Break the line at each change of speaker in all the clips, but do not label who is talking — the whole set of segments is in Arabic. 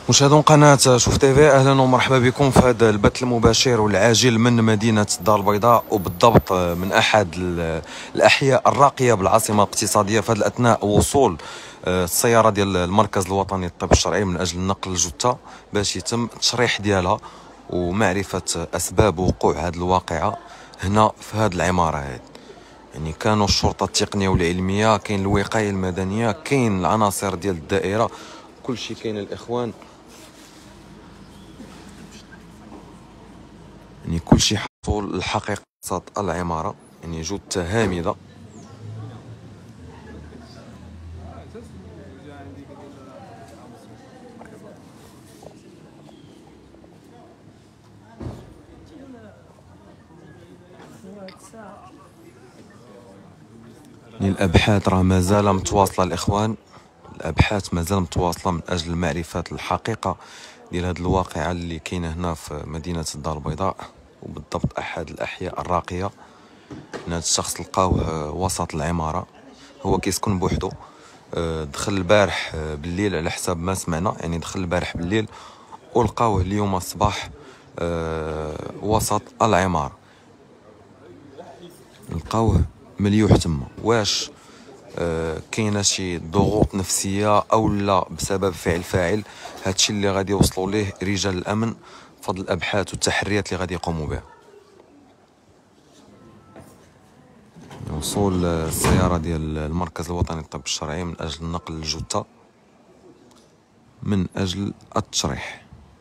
مشاهدون قناة شوف تيفي، اهلا ومرحبا بكم في هذا البث المباشر والعاجل من مدينة الدار البيضاء، وبالضبط من احد الاحياء الراقية بالعاصمة الاقتصادية. في هذا الاثناء وصول السيارة ديال المركز الوطني للطب الشرعي من اجل نقل الجثة باش يتم التشريح ديالها ومعرفة اسباب وقوع هذه الواقعة هنا في هذه العمارة هذه. يعني كانوا الشرطة التقنية والعلمية، كاين الوقاية المدنية، كاين العناصر ديال الدائرة، كل شيء كاين الاخوان. يعني كل شيء حصل الحقيقة العمارة، يعني جثة هامدة. يعني الأبحاث راه مازال متواصلة الإخوان، الأبحاث مازال متواصلة من أجل معرفة الحقيقة ديال هذه الواقعة اللي كاينة هنا في مدينة الدار البيضاء، وبالضبط أحد الأحياء الراقية. هذا الشخص لقاوه وسط العمارة، هو كيسكن بوحدو. دخل البارح بالليل على حساب ما سمعنا، يعني دخل البارح بالليل ولقاوه اليوم الصباح وسط العمارة. لقاوه مليوح تما. واش كاينه شي ضغوط نفسيه او لا بسبب فعل فاعل؟ هادشي اللي غادي يوصلوا ليه رجال الامن فضل الابحاث والتحريات اللي غادي يقوموا بها. وصول السياره ديال المركز الوطني للطب الشرعي من اجل نقل الجثه من اجل التشريح.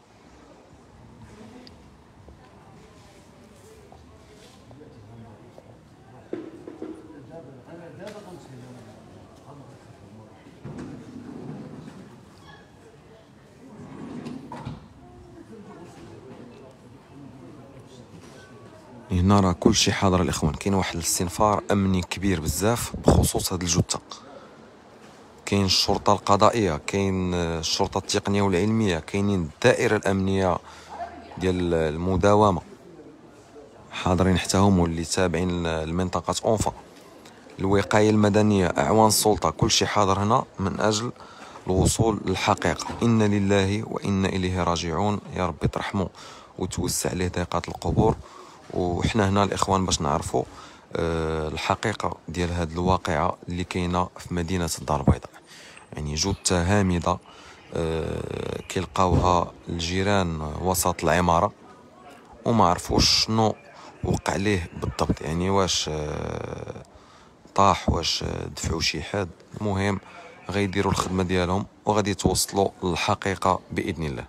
هنا راه كلشي حاضر الاخوان، كاين واحد الاستنفار امني كبير بزاف بخصوص هاد الجثه. كاين الشرطه القضائيه، كاين الشرطه التقنيه والعلميه، كاينين الدائره الامنيه ديال المداومه حاضرين حتى هما، واللي تابعين المنطقه اونفا، الوقايه المدنيه، اعوان السلطه، كلشي حاضر هنا من اجل الوصول للحقيقه. انا لله وانا اليه راجعون، يا ربي ترحمه وتوسع عليه ضيقات القبور. وحنا هنا الاخوان باش نعرفوا الحقيقه ديال هذه الواقعه اللي كاينه في مدينه الدار البيضاء. يعني جثه هامده كيلقاوها الجيران وسط العماره وما عرفوش شنو وقع ليه بالضبط. يعني واش طاح، واش دفعوا شي حد. المهم غيديروا الخدمه ديالهم وغادي يتوصلوا للحقيقه باذن الله.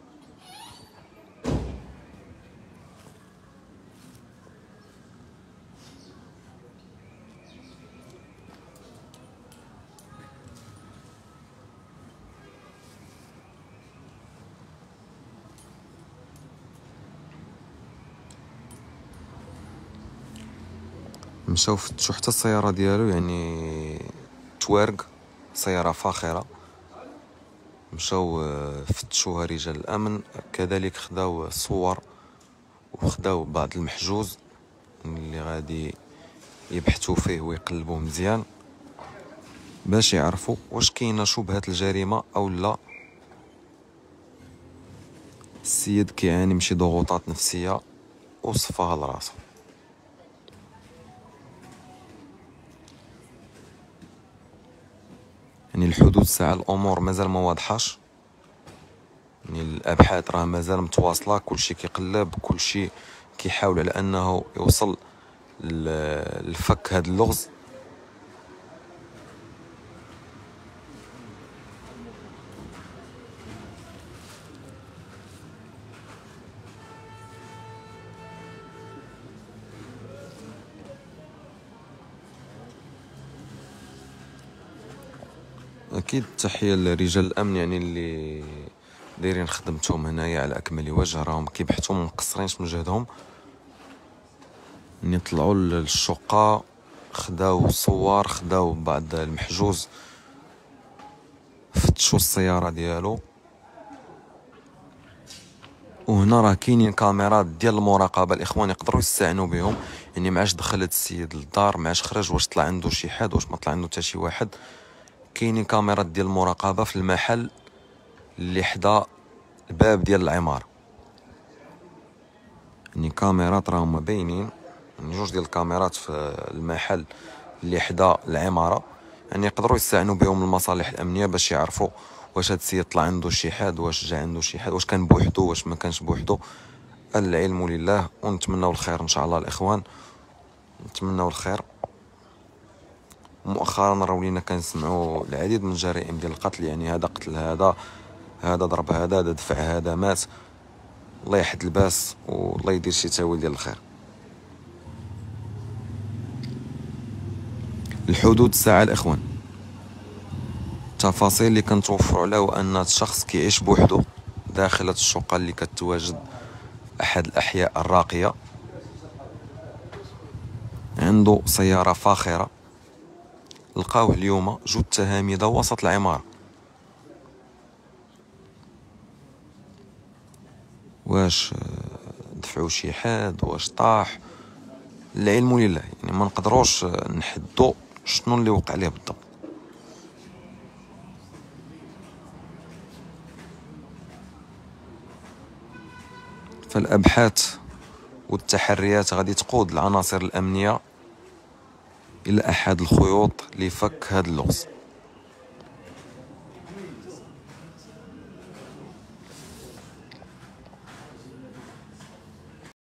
مشاو فتشوا حتى السياره ديالو، يعني توارق، سياره فاخره. مشاو فتشوها رجال الامن، كذلك خداو صور وخداو بعض المحجوز اللي غادي يبحثوا فيه ويقلبوه مزيان باش يعرفوا واش كاينه شبهه الجريمه او لا. السيد كيعاني من شي ضغوطات نفسيه وصفاها لراسو. يعني الحدود ساعة الامور مازال ما واضحاش، يعني الابحاث راه مازال متواصله، كلشي كيقلب، كلشي كيحاول على انه يوصل لفك هذا اللغز. اكيد تحيه لرجال الامن، يعني اللي دايرين خدمتهم هنايا على اكمل وجه، راهم كيبحثوا، مقصرينش من جهدهم. يعني طلعوا للشقه، خداو صور، خداو بعض المحجوز، فتشوا السياره ديالو. وهنا راه كاينين كاميرات ديال المراقبه الاخوان يقدروا يستعنوا بهم. يعني معاش دخل هاد السيد للدار، معاش خرج، واش طلع عنده شي حد، واش ما طلع عنده حتى شي واحد. كاينين كاميرات ديال المراقبه في المحل اللي حدا الباب ديال العمارة. يعني كاميرات راهما باينين، يعني جوج ديال الكاميرات في المحل اللي حدا العمارة، يعني يقدروا يستعنوا بهم المصالح الامنيه باش يعرفوا واش هاد السيد طلع عنده شي حاد، واش جا عنده شي حاد، واش كان بوحدو، واش ما كانش بوحدو. العلم لله، ونتمنوا الخير ان شاء الله الاخوان، نتمنوا الخير. مؤخرا راه ولينا كنسمعوا العديد من الجرائم ديال القتل، يعني هذا قتل هذا، هذا ضرب هذا دفع هذا مات. الله يحد الباس والله يدير شي تاويل ديال الخير. الحدود الساعه الاخوان، التفاصيل اللي كنتوفروا عليها هو ان الشخص كيعيش بوحدو داخل الشقه اللي كتواجد احد الاحياء الراقيه، عنده سياره فاخره. لقاوه اليوم جوج تهاميده وسط العماره. واش دفعوا شي حاد، واش طاح، العلم لله، يعني ما نقدروش نحدوا شنو اللي وقع ليه بالضبط. فالابحاث والتحريات غادي تقود العناصر الامنيه الى احد الخيوط لفك هذا اللغز.